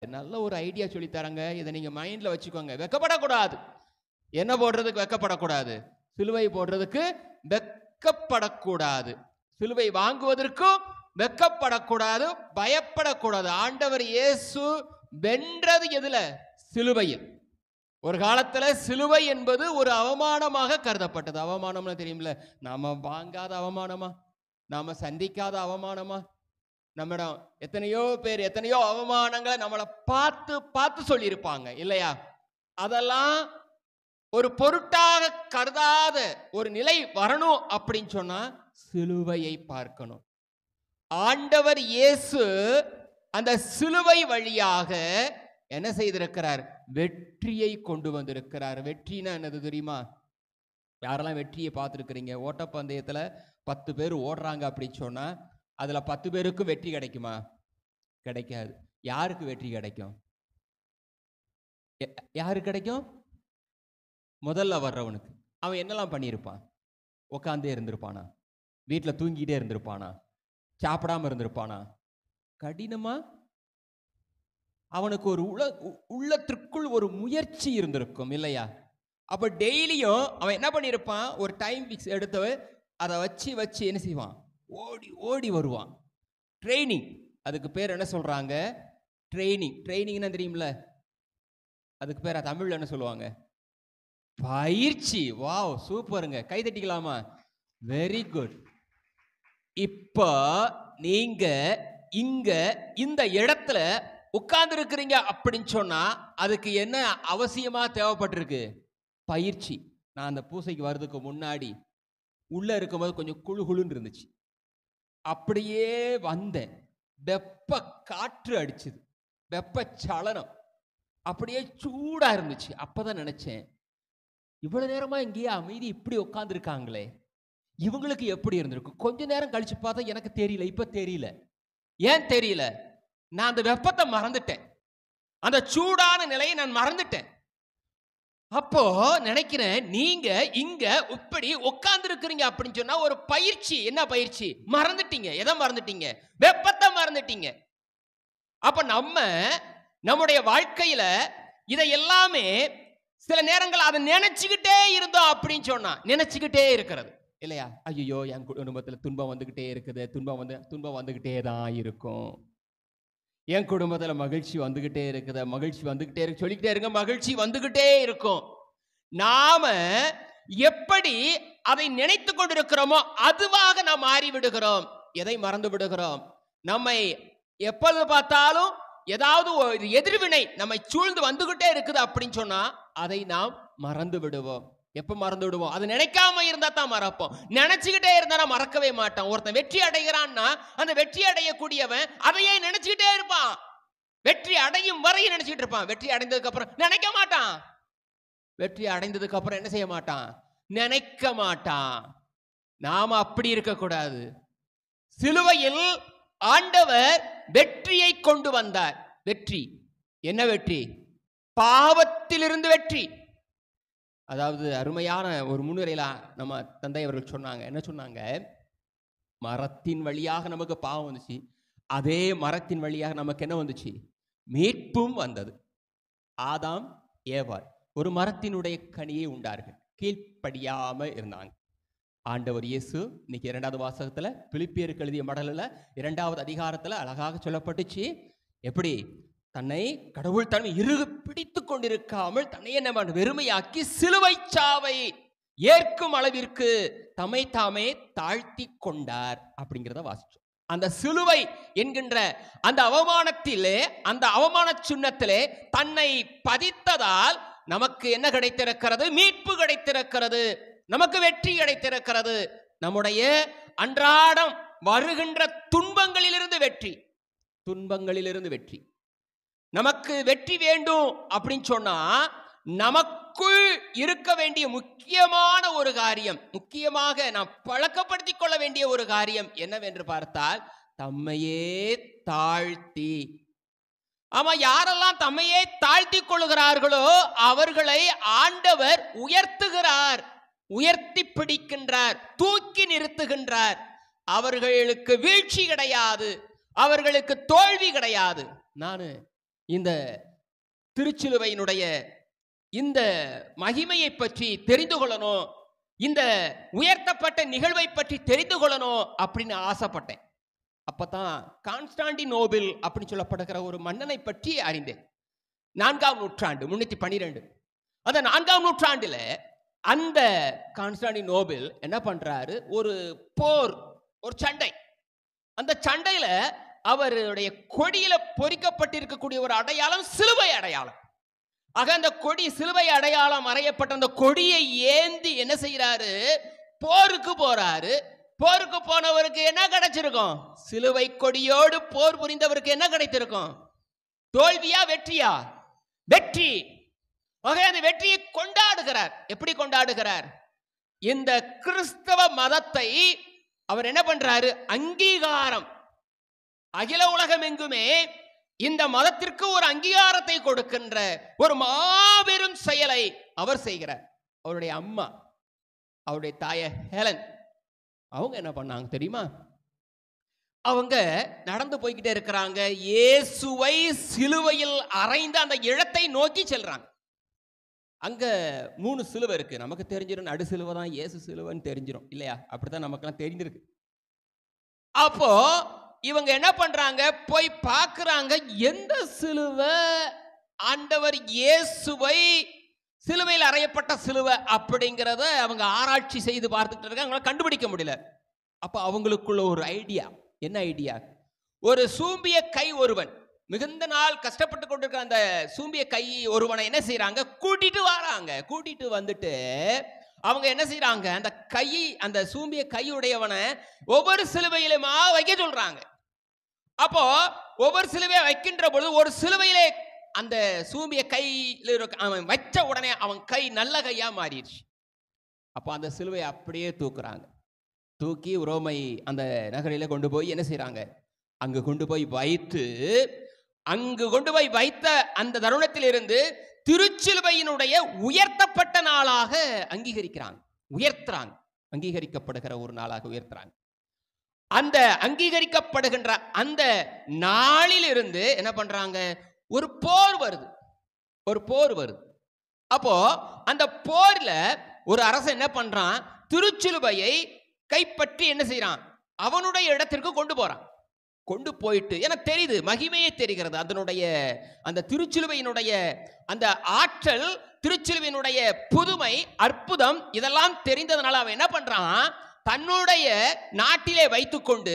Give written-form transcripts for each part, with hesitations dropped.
நல்ல ஒரு ஐடியா சொல்லித்தராங்க, இதை நீங்க மைண்ட்ல வச்சுக்கோங்க. வெக்கப்படக்கூடாது. என்ன போடுறதுக்கு வெக்கப்படக்கூடாது? சிலுவை போடுறதுக்கு வெக்கப்படக்கூடாது. சிலுவை வாங்குவதற்கும் வெக்கப்படக்கூடாது, பயப்படக்கூடாது. ஆண்டவர் இயேசு வென்றது எதுல? சிலுவையில். ஒரு காலத்துல சிலுவை என்பது ஒரு அவமானமாக கருதப்பட்டது. அவமானம்னு தெரியும்ல, நாம வாங்காத அவமானமா, நாம சந்திக்காத அவமானமா? நம்மிடம் எத்தனையோ பேர் எத்தனையோ அவமானங்களை நம்மளை பார்த்து பார்த்து சொல்லியிருப்பாங்க இல்லையா? அதெல்லாம் ஒரு பொருட்டாக கருதாத ஒரு நிலை வரணும் அப்படின்னு சொன்னா சிலுவையை பார்க்கணும். ஆண்டவர் இயேசு அந்த சிலுவை வழியாக என்ன செய்திருக்கிறார்? வெற்றியை கொண்டு வந்திருக்கிறார். வெற்றினா என்னது தெரியுமா? யாரெல்லாம் வெற்றியை பார்த்துருக்கிறீங்க? ஓட்டப்பந்தயத்துல 10 பேர் ஓடுறாங்க அப்படின்னு சொன்னா அதுல 10 பேருக்கும் வெற்றி கிடைக்குமா? கிடைக்காது. யாருக்கு வெற்றி கிடைக்கும்? யாருக்கு கிடைக்கும்? முதல்ல வர்றவனுக்கு. அவன் என்னெல்லாம் பண்ணியிருப்பான்? உட்காந்தே இருந்திருப்பானா? வீட்டில் தூங்கிட்டே இருந்திருப்பானா? சாப்பிடாம இருந்திருப்பானா? கடினமா அவனுக்கு ஒரு உள்ளத்திற்குள் ஒரு முயற்சி இருந்திருக்கும் இல்லையா? அப்ப டெய்லியும் அவன் என்ன பண்ணியிருப்பான்? ஒரு டைம் பிக்ஸ் எடுத்து அதை வச்சு என்ன செய்வான்? ஓடி ஓடி வருவான். ட்ரைனிங். அதுக்கு பேர் என்ன சொல்றாங்க? ட்ரைனிங். ட்ரைனிங்னா தெரியும்ல, அதுக்கு பேர் தமிழ்ல என்ன சொல்லுவாங்க? பயிற்சி. வாவ், சூப்பருங்க, கை தட்டிக்கலாமா? Very good. இப்ப நீங்க இங்க இந்த இடத்துல உட்கார்ந்து இருக்கிறீங்க அப்படின்னு சொன்னா அதுக்கு என்ன அவசியமா தேவைப்பட்டிருக்கு? பயிற்சி. நான் அந்த பூசைக்கு வர்றதுக்கு முன்னாடி உள்ள இருக்கும்போது கொஞ்சம் குழு குழுன்னு இருந்துச்சு. அப்படியே வந்தேன். வெப்ப காற்று அடிச்சுது, வெப்ப சலனம், அப்படியே சூடா இருந்துச்சு. அப்பதான் நினைச்சேன், இவ்வளவு நேரமா இங்கேயே அமைதி இப்படி உட்கார்ந்து இருக்காங்களே, இவங்களுக்கு எப்படி இருந்திருக்கும்? கொஞ்ச நேரம் கழிச்சு பார்த்தா எனக்கு தெரியல. இப்ப தெரியல. ஏன் தெரியல? நான் அந்த வெப்பத்தை மறந்துட்டேன், அந்த சூடான நிலையை நான் மறந்துட்டேன். அப்போ நினைக்கிறேன், நீங்க இங்க இப்படி உட்கார்ந்து இருக்கிறீங்க அப்படின்னு சொன்னா ஒரு பயிற்சி. என்ன பயிற்சி? மறந்துட்டீங்க. எதை மறந்துட்டீங்க? வெப்பத்தை மறந்துட்டீங்க. அப்ப நம்முடைய வாழ்க்கையில இதை எல்லாமே சில நேரங்கள் அதை நினைச்சுக்கிட்டே இருந்தோம் அப்படின்னு சொன்னா, நினைச்சுக்கிட்டே இருக்கிறது இல்லையா? ஐயோ, என் குடும்பத்துல துன்பம் வந்துகிட்டே இருக்குது, துன்பம் வந்துகிட்டே தான் இருக்கும். என் குடும்பத்துல மகிழ்ச்சி வந்துகிட்டே இருக்குது, மகிழ்ச்சி வந்துகிட்டே இருக்கு, சொல்லிக்கிட்டே இருங்க, மகிழ்ச்சி வந்துகிட்டே இருக்கும். நாம எப்படி அதை நினைத்து கொண்டிருக்கிறோமோ அதுவாக நாம் மாறி விடுகிறோம். எதை மறந்து விடுகிறோம்? நம்மை எப்பொழுது பார்த்தாலும் ஏதாவது ஒரு எதிர்வினை நம்மை சூழ்ந்து வந்துகிட்டே இருக்குது அப்படின்னு சொன்னா அதை நாம் மறந்து விடுவோம். எப்ப மறந்து விடுவோம்? அது நினைக்காம இருந்தா தான் மறப்போம். நினைச்சுக்கிட்டே இருந்தா மறக்கவே மாட்டான். ஒருத்தன் வெற்றி அடைகிறான்னா அந்த வெற்றி அடையக்கூடியவன் அதையே நினைச்சுக்கிட்டே இருப்பான். வெற்றி அடையும் வரை நினைச்சுக்கிட்டு இருப்பான். வெற்றி அடைந்ததுக்கு அப்புறம் நினைக்க மாட்டான். வெற்றி அடைந்ததுக்கு அப்புறம் என்ன செய்ய மாட்டான்? நினைக்க மாட்டான். நாம அப்படி இருக்கக்கூடாது. சிலுவையில் ஆண்டவர் வெற்றியை கொண்டு வந்தார். வெற்றி என்ன? வெற்றி பாவத்திலிருந்து வெற்றி. அதாவது அருமையான ஒரு முன்னுரையில நம்ம தந்தை அவர்கள் சொன்னாங்க. என்ன சொன்னாங்க? மரத்தின் வழியாக நமக்கு பாவம் வந்துச்சு, அதே மரத்தின் வழியாக நமக்கு என்ன வந்துச்சு? மீட்பும் வந்தது. ஆதாம் ஏவாள் ஒரு மரத்தினுடைய கனியை உண்டார்கள், கீழ்ப்படியாம இருந்தாங்க. ஆண்டவர் இயேசு இன்னைக்கு 2வது வாசகத்துல, பிலிப்பியருக்கு எழுதிய மடலில் 2வது அதிகாரத்துல அழகாக சொல்லப்பட்டுச்சு. எப்படி தன்னை கடவுள் தன்னை இறுக பிடித்து கொண்டிருக்காமல் தன்னை என்ன வெறுமையாக்கி சிலுவை சாவை ஏற்கும் அளவிற்கு தம்மை தாமே தாழ்த்தி கொண்டார் அப்படிங்கிறத வாசிச்சோம். அந்த சிலுவை என்கின்ற அந்த அவமானத்திலே, அந்த அவமான சின்னத்திலே தன்னை பதித்ததால் நமக்கு என்ன கிடைத்திருக்கிறது? மீட்பு கிடைத்திருக்கிறது, நமக்கு வெற்றி கிடைத்திருக்கிறது. நம்முடைய அன்றாடம் வருகின்ற துன்பங்களிலிருந்து வெற்றி, துன்பங்களிலிருந்து வெற்றி. நமக்கு வெற்றி வேண்டும் அப்படின்னு சொன்னா நமக்குள் இருக்க வேண்டிய முக்கியமான ஒரு காரியம், முக்கியமாக நாம் பழக்கப்படுத்திக் கொள்ள வேண்டிய ஒரு காரியம் என்னவென்று பார்த்தால், தம்மையே தாழ்த்தி. ஆமா, யாரெல்லாம் தம்மையே தாழ்த்தி கொள்கிறார்களோ அவர்களை ஆண்டவர் உயர்த்துகிறார், உயர்த்தி பிடிக்கின்றார், தூக்கி நிறுத்துகின்றார். அவர்களுக்கு வீழ்ச்சி கிடையாது, அவர்களுக்கு தோல்வி கிடையாது. நான் இந்த திருச்சிலுவையினுடைய இந்த மகிமையை பற்றி தெரிந்து கொள்ளணும், இந்த உயர்த்தப்பட்ட நிகழ்வை பற்றி தெரிந்து கொள்ளணும் அப்படின்னு ஆசைப்பட்டேன். அப்பதான் கான்ஸ்டாண்டினோபிள் அப்படின்னு சொல்லப்படுகிற ஒரு மன்னனை பற்றி அறிந்தேன். 4ஆம் நூற்றாண்டு 312. அந்த 4ஆம் நூற்றாண்டுல அந்த கான்ஸ்டாண்டினோபிள் என்ன பண்றாரு, ஒரு போர், ஒரு சண்டை. அந்த சண்டையில அவருடைய கொடியில பொறிக்கப்பட்டிருக்கக்கூடிய ஒரு அடையாளம் சிலுவை அடையாளம். ஆக அந்த கொடி, சிலுவை அடையாளம் அறையப்பட்ட அந்த கொடியை ஏந்தி என்ன செய்யறாரு, போருக்கு போறாரு. போருக்கு போனவருக்கு என்ன கிடைச்சிருக்கும்? சிலுவை கொடியோடு போர் புரிந்தவருக்கு என்ன கிடைத்திருக்கும்? தோல்வியா வெற்றியா? வெற்றி. ஆக அந்த வெற்றியை கொண்டாடுகிறார். எப்படி கொண்டாடுகிறார்? இந்த கிறிஸ்தவ மதத்தை அவர் என்ன பண்றாரு, அங்கீகாரம், அகில உலகம் எங்குமே இந்த மதத்திற்கு ஒரு அங்கீகாரத்தை கொடுக்கின்ற ஒரு மாபெரும் செயலை அவர் செய்கிறார். அவருடைய அம்மா, அவருடைய தாய ஹெலன், அவங்க என்ன பண்ணாங்க தெரியுமா? அவங்க நடந்து போய்கிட்டே இருக்கிறாங்க. இயேசுவை சிலுவையில் அறைந்த அந்த இடத்தை நோக்கி செல்றாங்க. அங்க 3 சிலுவை இருக்கு. நமக்கு தெரிஞ்சிடும் நடு சிலுவை தான் இயேசு சிலுவைன்னு தெரிஞ்சிடும் இல்லையா? அப்படித்தான் நமக்கெல்லாம் தெரிஞ்சிருக்கு. அப்போ இவங்க என்ன பண்றாங்க, போய் பார்க்கறாங்க. எந்த சிலுவை ஆண்டவர் இயேசுவை சிலுவையில் அறையப்பட்ட சிலுவை அப்படிங்கிறத அவங்க ஆராய்ச்சி செய்து பார்த்துட்டு இருக்காங்க. அவங்களால கண்டுபிடிக்க முடியல. அப்ப அவங்களுக்குள்ள ஒரு ஐடியா. என்ன ஐடியா? ஒரு சூம்பிய கை ஒருவன், மிகுந்த நாள் கஷ்டப்பட்டு கொண்டிருக்கிற அந்த சூம்பிய கை ஒருவனை என்ன செய்யறாங்க, கூட்டிட்டு வராங்க. கூட்டிட்டு வந்துட்டு அவங்க என்ன செய்யறாங்க, அந்த கை, அந்த சூம்பிய கையுடையவனை ஒவ்வொரு சிலுவையிலுமா வைக்க சொல்றாங்க. அப்போ ஒவ்வொரு சிலுவையை வைக்கின்ற பொழுது ஒரு சிலுவையிலே அந்த சூம்பிய கையில் அவன் வச்ச உடனே அவன் கை நல்ல கையா மாறிடுச்சு. அப்போ அந்த சிலுவையை அப்படியே தூக்குறாங்க. தூக்கி ரோமை அந்த நகரில கொண்டு போய் என்ன செய்யறாங்க, அங்கு கொண்டு போய் வைத்து, அங்கு கொண்டு போய் வைத்த அந்த தருணத்தில் இருந்து திருச்சிலுவையினுடைய உயர்த்தப்பட்ட நாளாக அங்கீகரிக்கிறாங்க. உயர்த்துறாங்க. அங்கீகரிக்கப்படுகிற ஒரு நாளாக உயர்த்துறாங்க. அந்த அங்கீகரிக்கப்படுகின்ற அந்த நாளில் இருந்து என்ன பண்றாங்க, ஒரு போர் வருது. ஒரு போர் வருது. அப்போ அந்த போர்ல ஒரு அரசன் என்ன பண்றான், திருச்சிலுவையை கைப்பற்றி என்ன செய்யறான், அவனுடைய இடத்திற்கு கொண்டு போறான். கொண்டு போயிட்டு எனக்கு தெரியுது, மகிமையே தெரிகிறது. அதனுடைய அந்த திருச்சிலுவையினுடைய அந்த ஆற்றல், திருச்சிலுவையினுடைய புதுமை, அற்புதம், இதெல்லாம் தெரிந்ததுனால அவன் என்ன பண்றான், தன்னுடைய நாட்டிலே வைத்துக்கொண்டு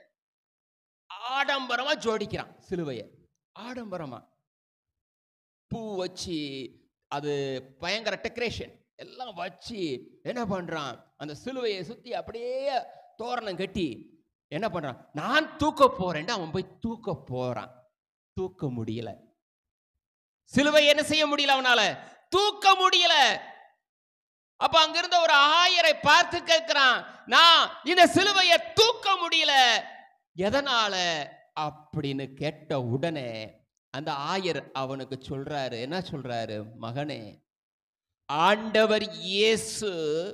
ஆடம்பரமா ஜோடிக்கிறான் சிலுவையை. ஆடம்பரமா பூ வச்சு, அது பயங்கர டெக்கரேஷன் எல்லாம் வச்சு என்ன பண்றான், அந்த சிலுவையை சுத்தி அப்படியே தோரணம் கட்டி என்ன பண்றான், நான் தூக்க போறேன். அவன் போய் தூக்க போறான். தூக்க முடியல. சிலுவை என்ன செய்ய முடியல, அவனால தூக்க முடியல. அப்ப அங்கிருந்த ஒரு ஆயரை பார்த்து கேட்கிறான், நான் இந்த சிலுவையை தூக்க முடியல, எதனால அப்படின்னு கேட்ட உடனே அந்த ஆயர் அவனுக்கு சொல்றாரு, என்ன சொல்றாரு, மகனே, ஆண்டவர் இயேசு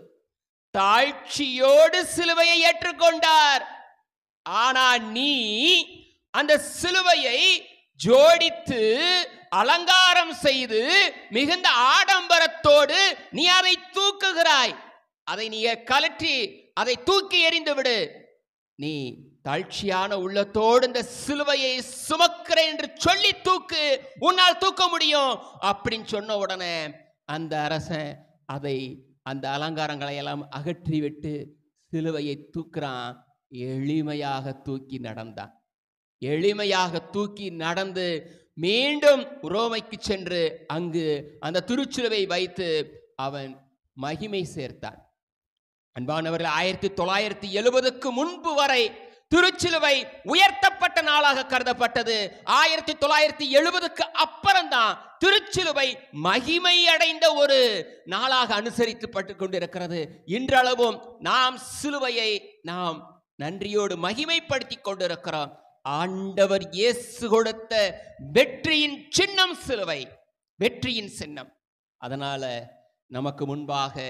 தாழ்ச்சியோடு சிலுவையை ஏற்றுக்கொண்டார். ஆனா நீ அந்த சிலுவையை ஜோடித்து அலங்காரம் செய்து மிகுந்த ஆடம்பரத்தோடு நீ அதை தூக்குகிறாய். அதை நீ கலற்றி அதை தூக்கி எறிந்து விடு. நீ தாழ்ச்சியான உள்ளத்தோடு இந்த சிலுவையை சுமக்கிறேன் என்று சொல்லி தூக்கு, உன்னால் தூக்க முடியும் அப்படின்னு சொன்ன உடனே அந்த அரசன் அதை, அந்த அலங்காரங்களை எல்லாம் அகற்றி விட்டு சிலுவையை தூக்குறான். எளிமையாக தூக்கி நடந்தான். எளிமையாக தூக்கி நடந்து மீண்டும் ரோமைக்கு சென்று அங்கு அந்த திருச்சிலுவை வைத்து அவன் மகிமை சேர்த்தான். அன்பானவர்கள், 1970க்கு முன்பு வரை திருச்சிலுவை உயர்த்தப்பட்ட நாளாக கருதப்பட்டது. 1970க்கு அப்புறம்தான் திருச்சிலுவை மகிமை அடைந்த ஒரு நாளாக அனுசரிக்கப்பட்டு கொண்டிருக்கிறது. இன்றளவும் நாம் சிலுவையை நாம் நன்றியோடு மகிமைப்படுத்தி கொண்டிருக்கிறோம். ஆண்டவர் இயேசு கொடுத்த வெற்றியின் சின்னம் சிலுவை, வெற்றியின் சின்னம். அதனால நமக்கு முன்பாக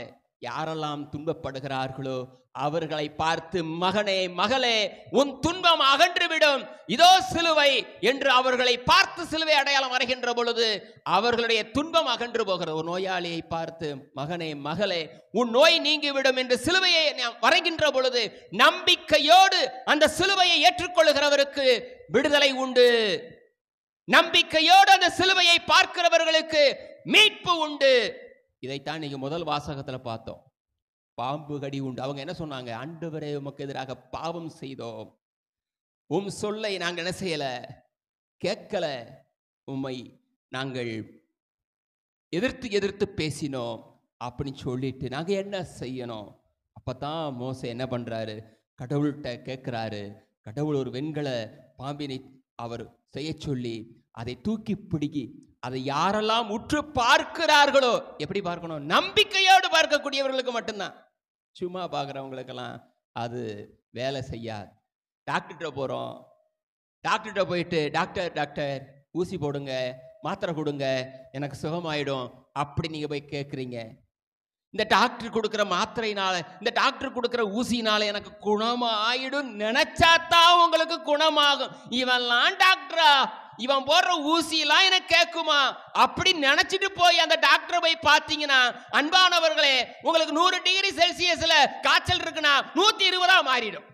யாரெல்லாம் துன்பப்படுகிறார்களோ அவர்களை பார்த்து, மகனே மகளே, உன் துன்பம் அகன்றுவிடும், இதோ சிலுவை என்று அவர்களை பார்த்து சிலுவை அடையாளம் வரைகின்ற பொழுது அவர்களுடைய துன்பம் அகன்று போகிறது. ஒரு நோயாளியை பார்த்து, மகனே மகளே, உன் நோய் நீங்கிவிடும் என்று சிலுவையை வரைகின்ற பொழுது நம்பிக்கையோடு அந்த சிலுவையை ஏற்றுக்கொள்கிறவருக்கு விடுதலை உண்டு. நம்பிக்கையோடு அந்த சிலுவையை பார்க்கிறவர்களுக்கு மீட்பு உண்டு. இதைத்தான் நீங்க முதல் வாசகத்துல பார்த்தோம். பாம்பு கடி உண்டு. அவங்க என்ன சொன்னாங்க? ஆண்டவரே, உமக்கு எதிராக பாவம் செய்தோம், உம் சொல்லை நாங்கள் என்ன செய்யல, கேட்கல, உம்மை நாங்கள் எதிர்த்து பேசினோம் அப்படின்னு சொல்லிட்டு நாங்க என்ன செய்யணும்? அப்பதான் மோசே என்ன பண்றாரு? கடவுள்கிட்ட கேட்கிறாரு. கடவுள் ஒரு வெண்கல பாம்பினை அவர் செய்ய சொல்லி அதை தூக்கி பிடிக்கி அதை யாரெல்லாம் உற்று பார்க்கிறார்களோ, எப்படி பார்க்கணும்? நம்பிக்கையோடு பார்க்கக்கூடியவர்களுக்கு மட்டும்தான். சும்மா பார்க்குறவங்களுக்கெல்லாம் அது வேலை செய்யாது. டாக்டர்கிட்ட போகிறோம், டாக்டர்கிட்ட போயிட்டு டாக்டர் ஊசி போடுங்க, மாத்திரை கொடுங்க, எனக்கு சுகமாயிடும் அப்படி நீங்கள் போய் கேட்குறீங்க. இந்த டாக்டர் கொடுக்குற மாத்திரையினால, இந்த டாக்டர் கொடுக்குற ஊசினால எனக்கு குணமாயிடும் நினைச்சாதான் உங்களுக்கு குணமாகும். இவன்லாம் டாக்டரா, இவன் போடுற ஊசியெல்லாம் எனக்கு கேட்குமா அப்படி நினைச்சிட்டு போய் அந்த டாக்டரை போய் பார்த்தீங்கன்னா, அன்பானவர்களே, உங்களுக்கு 100 டிகிரி செல்சியஸ்ல காய்ச்சல் இருக்குன்னா 120 மாறிடும்.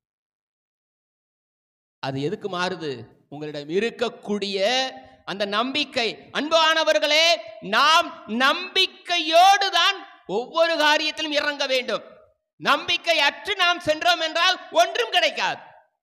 அது எதுக்கு மாறுது? உங்களிடம் இருக்கக்கூடிய அந்த நம்பிக்கை. அன்பானவர்களே, நாம் நம்பிக்கையோடு தான் ஒவ்வொரு காரியத்திலும் இறங்க வேண்டும். நம்பிக்கை அற்று நாம் சென்றோம் என்றால் ஒன்றும் கிடைக்காது.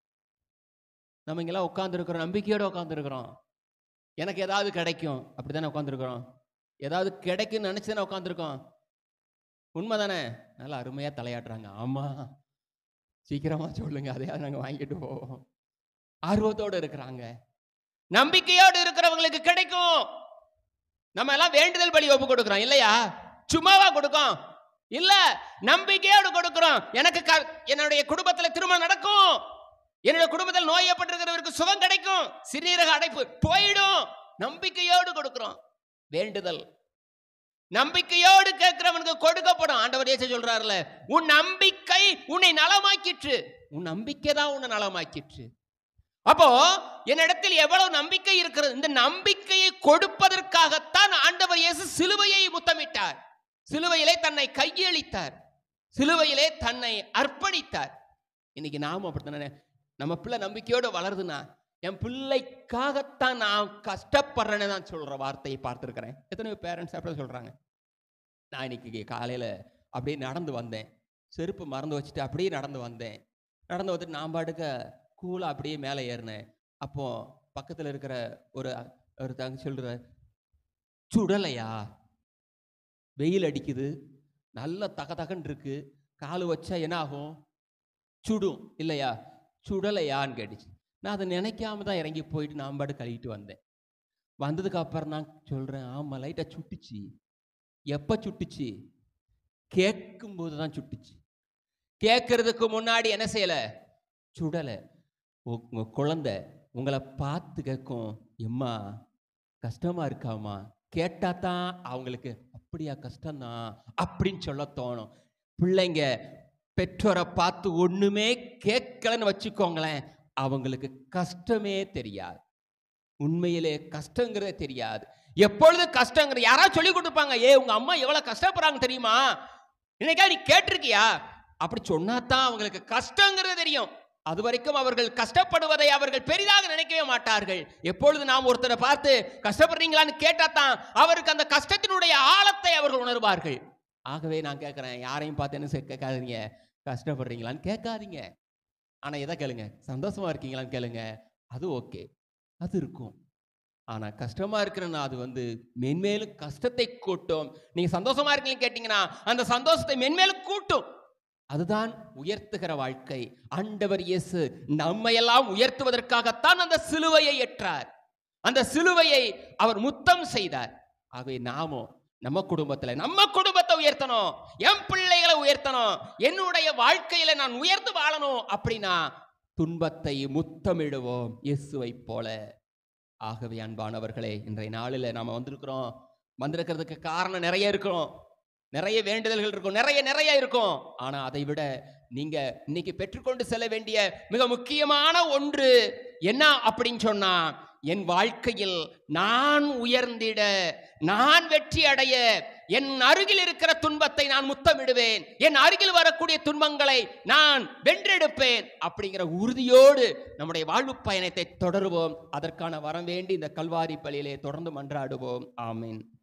நம்ம இங்கெல்லாம் உட்காந்துருக்கிறோம், நம்பிக்கையோடு உட்காந்துருக்கிறோம். எனக்கு ஏதாவது கிடைக்கும் அப்படித்தானே உட்காந்துருக்கிறோம். ஏதாவது கிடைக்கும்னு நினைச்சுதானே உட்காந்துருக்கோம். உண்மைதானே? நல்லா அருமையா தலையாட்டுறாங்க. ஆமா, சீக்கிரமா சொல்லுங்க, அதையாவது நாங்கள் வாங்கிட்டு போவோம். ஆர்வத்தோடு இருக்கிறாங்க. நம்பிக்கையோடு இருக்கிறவங்களுக்கு கிடைக்கும். நம்ம எல்லாம் வேண்டுதல் பலி ஒப்பு கொடுக்கிறோம் இல்லையா? சும்மாவா கொடுக்கும்? இல்ல, நம்பிக்கையோடு கொடுக்கிறோம். எனக்கு என்னுடைய குடும்பத்தில் திருமணம் நடக்கும், என்னுடைய குடும்பத்தில் நோயப்பட்டிருக்கிறவருக்கு சுகம் கிடைக்கும், சிறுநீரக அடைப்பு போயிடும். நம்பிக்கையோடு கொடுக்கிறோம். வேண்டுதல் நம்பிக்கையோடு கேட்கிறவனுக்கு கொடுக்கப்படும். ஆண்டவர் இயேசு சொல்றாருல, உன் நம்பிக்கை உன்னை நலமாக்கிற்று. உன் நம்பிக்கை தான் உன்னை நலமாக்கிற்று. அப்போ என்னிடத்தில் எவ்வளவு நம்பிக்கை இருக்கிறது, இந்த நம்பிக்கையை கொடுப்பதற்காகத்தான் ஆண்டவர் இயேசு சிலுவையை முத்தமிட்டார். சிலுவையிலே தன்னை கையளித்தார், சிலுவையிலே தன்னை அர்ப்பணித்தார். இன்னைக்கு நாமும் அப்படித்தானே? நம்ம பிள்ளை நம்பிக்கையோடு வளருதுன்னா, என் பிள்ளைக்காகத்தான் நான் கஷ்டப்படுறேன்னு தான் சொல்ற வார்த்தையை பார்த்துருக்கிறேன். எத்தனை பேரண்ட்ஸ் அப்படி சொல்றாங்க. நான் இன்னைக்கு காலையில அப்படியே நடந்து வந்தேன், செருப்பு மறந்து வச்சுட்டு அப்படியே நடந்து வந்தேன். நடந்து வந்துட்டு நான் பாட்டுக்க கூலா அப்படியே மேலே ஏறினேன். அப்போ பக்கத்தில் இருக்கிற ஒரு தங்க சொல்ற, சுடலையா, வெயில் அடிக்குது, நல்ல தகன்னு இருக்கு, காலு வச்சா என்ன ஆகும்? சுடும் இல்லையா? சுடலையான்னு கேட்டுச்சு. நான் அதை நினைக்காம தான் இறங்கி போயிட்டு நான் பாட்டு கழுவிட்டு வந்தேன். வந்ததுக்கு அப்புறம் நான் சொல்றேன், ஆமா லைட்டா சுட்டுச்சு. எப்ப சுட்டுச்சு? கேட்கும்போது தான் சுட்டுச்சு. கேட்கறதுக்கு முன்னாடி என்ன செய்யல? சுடலை. உங்க குழந்தை உங்களை பார்த்து கேட்கும், எம்மா கஷ்டமா இருக்காமா, கேட்டா தான் அவங்களுக்கு அப்படியா கஷ்டம்தான் அப்படின்னு சொல்ல தோணும். பிள்ளைங்க பெற்றோரை பார்த்து ஒண்ணுமே கேட்கலன்னு வச்சுக்கோங்களேன், அவங்களுக்கு கஷ்டமே தெரியாது. உண்மையிலே கஷ்டங்கிறதே தெரியாது. எப்பொழுது கஷ்டங்கிற யாராவது சொல்லி கொடுப்பாங்க, ஏ உங்க அம்மா எவ்வளவு கஷ்டப்படுறாங்க தெரியுமா, இன்னைக்கா நீ கேட்டிருக்கியா அப்படி சொன்னாதான் அவங்களுக்கு கஷ்டங்கிறது தெரியும். அது வரைக்கும் அவர்கள் கஷ்டப்படுவதை அவர்கள் பெரிதாக நினைக்கவே மாட்டார்கள். எப்பொழுது நாம் ஒருத்தரை பார்த்து கஷ்டப்படுறீங்களான்னு கேட்டாதான் அவருக்கு அந்த கஷ்டத்தினுடைய ஆழத்தை அவர்கள் உணர்வார்கள். ஆகவே நான் கேட்கிறேன், யாரையும் பார்த்து என்ன கேட்காதீங்க, கஷ்டப்படுறீங்களான்னு கேட்காதீங்க. ஆனா எதை கேளுங்க, சந்தோஷமா இருக்கீங்களான்னு கேளுங்க. அது ஓகே, அது இருக்கும். ஆனா கஷ்டமா இருக்கிறன்னா அது மென்மேலும் கஷ்டத்தை கூட்டும். நீங்க சந்தோஷமா இருக்கீங்கன்னு கேட்டீங்கன்னா அந்த சந்தோஷத்தை மென்மேலும் கூட்டும். அதுதான் உயர்த்துகிற வாழ்க்கை. ஆண்டவர் இயேசு நம்மையெல்லாம் உயர்த்துவதற்காகத்தான் அந்த சிலுவையை ஏற்றார். அந்த சிலுவையை அவர் முத்தம் செய்தார். ஆகவே நாமும் நம்ம குடும்பத்தை உயர்த்தணும், என் பிள்ளைகளை உயர்த்தணும், என்னுடைய வாழ்க்கையில நான் உயர்ந்து வாழணும் அப்படின்னா துன்பத்தை முத்தமிடுவோம் இயேசுவை போல. ஆகவே அன்பானவர்களே, இன்றைய நாளில் நாம வந்திருக்கிறதுக்கு காரணம் நிறைய இருக்கிறோம். நிறைய வேண்டுதல்கள் இருக்கும், நிறைய இருக்கும். ஆனா அதை விட நீங்க இன்னைக்கு பெற்றுக்கொண்டு செல்ல வேண்டிய மிக முக்கியமான ஒன்று என்ன அப்படின்னு சொன்னா, என் வாழ்க்கையில் நான் உயர்ந்திட, நான் வெற்றி அடைய, என் அருகில் இருக்கிற துன்பத்தை நான் முத்தமிடுவேன், என் அருகில் வரக்கூடிய துன்பங்களை நான் வென்றெடுப்பேன் அப்படிங்கிற உறுதியோடு நம்முடைய வாழ்வு பயணத்தை தொடருவோம். அதற்கான வரம் வேண்டி இந்த கல்வாரி பலியிலே தொடர்ந்து மன்றாடுவோம். ஆமீன்.